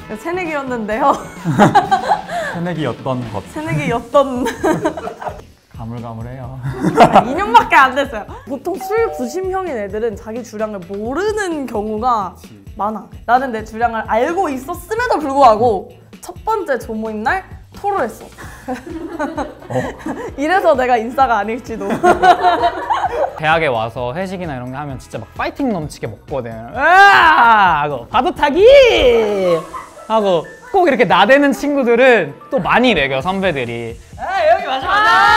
새내기였는데요. 새내기였던 것. 새내기였던 가물가물해요. 2년밖에 안 됐어요. 보통 술 부심형인 애들은 자기 주량을 모르는 경우가 많아. 나는 내 주량을 알고 있었음에도 불구하고 첫 번째 조모임 날 토를 했어. 이래서 내가 인싸가 아닐지도. 대학에 와서 회식이나 이런 거 하면 진짜 막 파이팅 넘치게 먹거든. 으아! 하고 파도타기! 하고 꼭 이렇게 나대는 친구들은 또 많이 먹여, 선배들이. 아, 여기 맞아,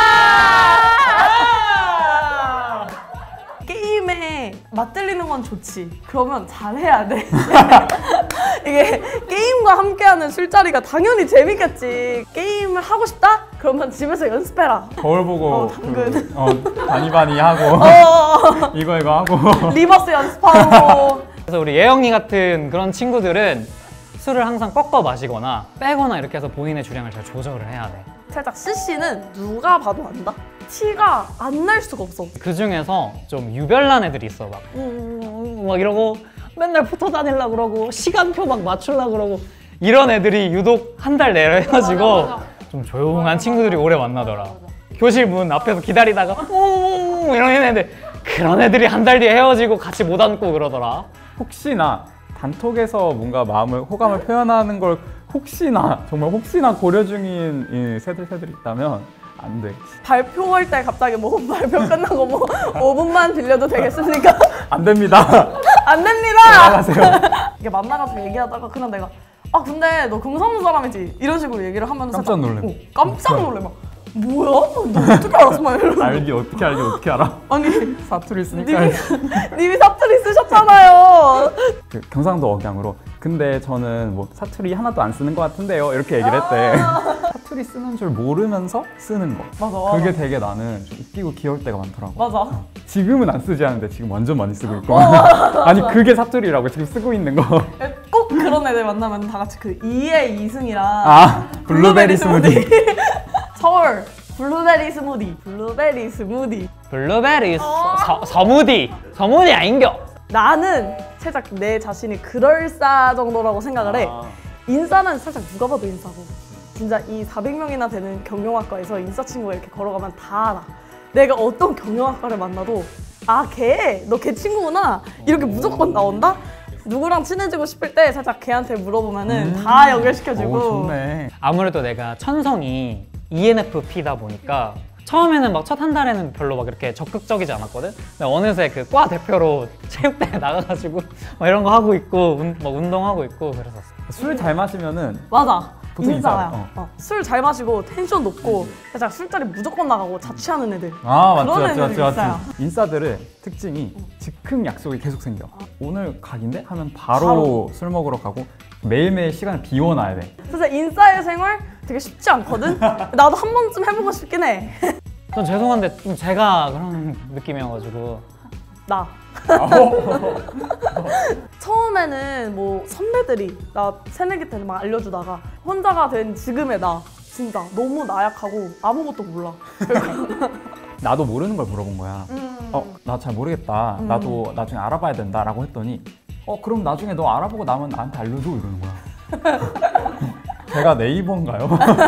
게임에 맞들리는 건 좋지. 그러면 잘해야 돼. 이게 게임과 함께하는 술자리가 당연히 재밌겠지. 게임을 하고 싶다? 그러면 집에서 연습해라. 거울 보고 당근. 바니바니 하고 이거 하고 리버스 연습하고. 그래서 우리 예영이 같은 그런 친구들은 술을 항상 꺾어 마시거나 빼거나 이렇게 해서 본인의 주량을 잘 조절을 해야 돼. 살짝 CC는 누가 봐도 안다? 티가 안 날 수가 없어. 그 중에서 좀 유별난 애들이 있어. 막 이러고 맨날 붙어 다니려고 그러고 시간표 막 맞추려고 그러고 이런 애들이 유독 한 달 내려 해가지고 좀 조용한 친구들이 오래 만나더라. 교실 문 앞에서 기다리다가 이런 애들, 그런 애들이 한 달 뒤에 헤어지고 같이 못 앉고 그러더라. 혹시나 단톡에서 뭔가 호감을 표현하는 걸 정말 혹시나 고려 중인 이 새들이 있다면 안 돼. 발표할 때 갑자기 뭐 발표 끝나고 뭐 5분만 빌려도 되겠습니까? 안 됩니다. 안 됩니다! 나가세요. 이게 만나가지고 얘기하다가 그냥 내가 아 근데 너 경상도 사람이지? 이런 식으로 얘기를 하면 깜짝 놀래. 깜짝 놀래. 막 뭐야? 너 어떻게 알았어? 막 이러고. 어떻게 알아? 아니 사투리 쓰니까. 님이 사투리 쓰셨잖아요. 그 경상도 억양으로 근데 저는 뭐 사투리 하나도 안 쓰는 것 같은데요 이렇게 얘기를 했대. 사투리 쓰는 줄 모르면서 쓰는 거. 맞아. 그게 되게 나는 좀 웃기고 귀여울 때가 많더라고. 맞아. 지금은 안 쓰지 않는데 지금 완전 많이 쓰고 있고. 아니 그게 사투리라고 지금 쓰고 있는 거. 꼭 그런 애들 만나면 다 같이 그 2의 2승이랑 블루베리 스무디. 서울 블루베리 스무디. 블루베리 서무디 아닌겨? 나는 살짝 내 자신이 그럴싸 정도라고 생각을 해. 인싸는 살짝 누가 봐도 인싸고 진짜 이 400명이나 되는 경영학과에서 인싸 친구가 이렇게 걸어가면 다 알아. 내가 어떤 경영학과를 만나도 아 너 걔 친구구나 이렇게 무조건 나온다? 누구랑 친해지고 싶을 때 살짝 걔한테 물어보면은 다 연결시켜주고. 좋네. 아무래도 내가 천성이 ENFP다 보니까 처음에는 막 첫 한 달에는 별로 막 이렇게 적극적이지 않았거든? 근데 어느새 그 과 대표로 체육대회 나가가지고 막 이런 거 하고 있고 막 운동하고 있고 그랬었어. 술 잘 마시면은 맞아. 보통 인싸야. 술 잘 마시고 텐션 높고 살짝 술자리 무조건 나가고 자취하는 애들. 맞지. 인싸야. 인싸들의 특징이 즉흥 약속이 계속 생겨. 오늘 각인데? 하면 바로 술 먹으러 가고 매일매일 시간을 비워놔야 돼. 그래서 인싸의 생활 되게 쉽지 않거든? 나도 한 번쯤 해보고 싶긴 해. 전 죄송한데 좀 제가 그런 느낌이어가지고. 나. 처음에는 뭐 선배들이 나 새내기 때 막 알려주다가 혼자가 된 지금의 나 진짜 너무 나약하고 아무것도 몰라. 나도 모르는 걸 물어본 거야. 나 잘 모르겠다. 나도 나중에 알아봐야 된다 라고 했더니 그럼 나중에 너 알아보고 나면 나한테 알려줘 이러는 거야. 제가 네이버인가요?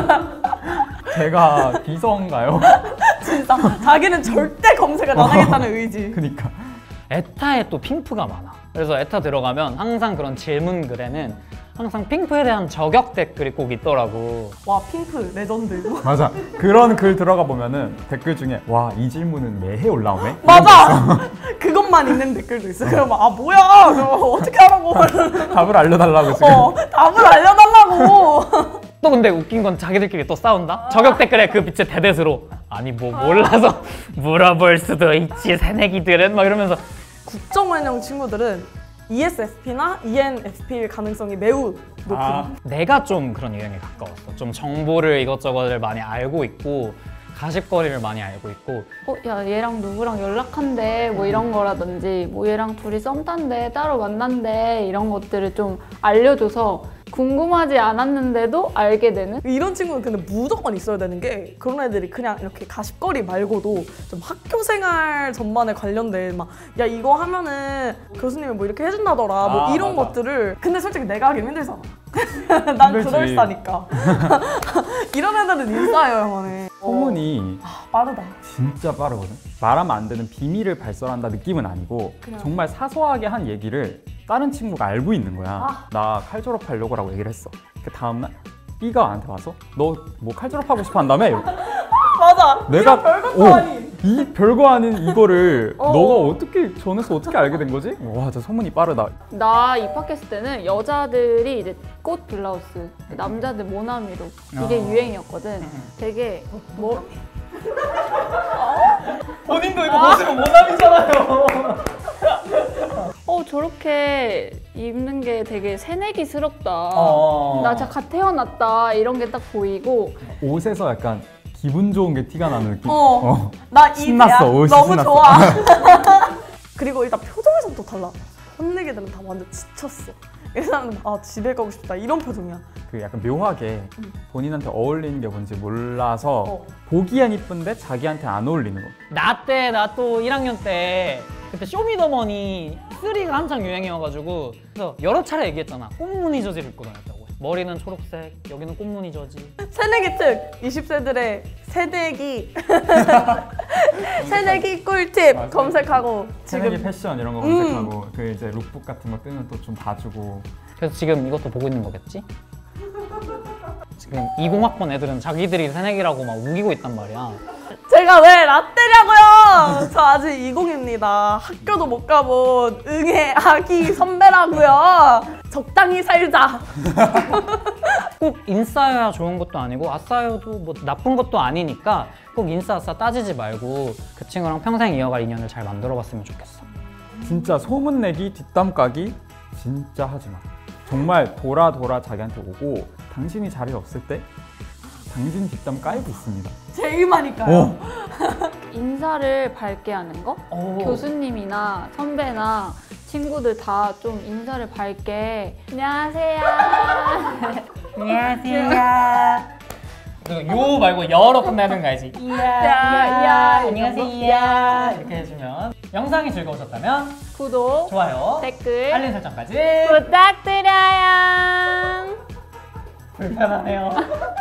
제가 비서인가요? 진짜 자기는 절대 검색을 안 하겠다는 의지. 그니까 에타에 또 핑프가 많아. 그래서 에타 들어가면 항상 그런 질문 글에는 항상 핑프에 대한 저격 댓글이 꼭 있더라고. 와 핑크 레전드. 맞아. 그런 글 들어가 보면은 댓글 중에 와 이 질문은 매해 올라오네? 맞아. 그것만 있는 댓글도 있어. 그러면 뭐야? 그럼 어떻게 하라고? 답을 알려달라고 지금. 답을 알려달라고. 또 근데 웃긴 건 자기들끼리 또 싸운다? 저격 댓글에 그 빛의 대대수로 아니 뭐 몰라서 물어볼 수도 있지 새내기들은 막 이러면서. 국정원형 친구들은 ESFP나 ENFP일 가능성이 매우 높은. 내가 좀 그런 유형에 가까웠어. 좀 정보를 이것저것을 많이 알고 있고 가십거리를 많이 알고 있고 야 얘랑 누구랑 연락한대 뭐 이런 거라든지 뭐 얘랑 둘이 썸 탄대 따로 만난대 이런 것들을 좀 알려줘서 궁금하지 않았는데도 알게 되는? 이런 친구는 근데 무조건 있어야 되는 게 그런 애들이 그냥 이렇게 가십거리 말고도 좀 학교 생활 전반에 관련된 막 야 이거 하면은 교수님이 뭐 이렇게 해준다더라 뭐 이런 맞아. 것들을 근데 솔직히 내가 하기 힘들잖아. 난 힘들지. 그럴싸니까. 이런 애들은 인싸예요, 영원에. 소문이 빠르다. 진짜 빠르거든. 말하면 안 되는 비밀을 발설한다 느낌은 아니고 그냥. 정말 사소하게 한 얘기를 다른 친구가 알고 있는 거야. 나 칼 졸업하려고라고 얘기를 했어. 그 다음날 B가 나한테 와서 너 뭐 칼 졸업하고 싶어 한다며? 이러고. 맞아. 내가 이런 별것도 아닌. 이 별거 아닌 이거를 어. 너가 어떻게 전에서 어떻게 알게 된 거지? 와, 진짜 소문이 빠르다. 나 입학했을 때는 여자들이 이제 꽃 블라우스, 남자들 모나미룩 이게 유행이었거든. 되게 뭐 본인도 이거 보시면 모남이잖아요. 저렇게 입는 게 되게 새내기스럽다. 나 진짜 갓 태어났다 이런 게 딱 보이고 옷에서 약간 기분 좋은 게 티가 나는 느낌? 나 이 신났어, 대학 옷이 너무 신났어. 좋아. 그리고 일단 표정에서부터 달라. 현대기들은 다 완전 지쳤어. 이 사람은 집에 가고 싶다 이런 표정이야. 그 약간 묘하게 본인한테 어울리는 게 뭔지 몰라서 어. 보기엔 이쁜데 자기한테 안 어울리는 거. 나 또 1학년 때 그때 쇼미더머니 3가 한창 유행이어가지고 그래서 여러 차례 얘기했잖아. 꽃무늬 저지를 입고 다녔다고. 머리는 초록색, 여기는 꽃무늬 저지. 새내기 특 20세들의 새내기 새내기 꿀팁 맞아. 검색하고 새내기 지금 패션 이런 거 검색하고 그 이제 룩북 같은 거 뜨면 또 좀 봐주고. 그래서 지금 이것도 보고 있는 거겠지? 지금 20학번 애들은 자기들이 새내기라고 막 우기고 있단 말이야. 제가 왜 라떼냐고요? 저 아직 20입니다. 학교도 못 가본 응애 아기 선배라고요. 적당히 살자. 꼭 인싸여야 좋은 것도 아니고 아싸여도 뭐 나쁜 것도 아니니까 꼭 인싸 아싸 따지지 말고 그 친구랑 평생 이어갈 인연을 잘 만들어봤으면 좋겠어. 진짜 소문내기, 뒷담 까기 진짜 하지 마. 정말 돌아 자기한테 오고 당신이 자리에 없을 때 당신 뒷담 깔고 있습니다. 제일 많이 까요. 인사를 밝게 하는 거? 교수님이나 선배나 친구들 다 좀 인사를 밝게 안녕하세요. 안녕하세요. 요 말고 여로 끝나는 거 알지? 안녕하세요. 이렇게 해주면 영상이 즐거우셨다면 구독, 좋아요, 댓글, 알림 설정까지 부탁드려요. 불편하네요.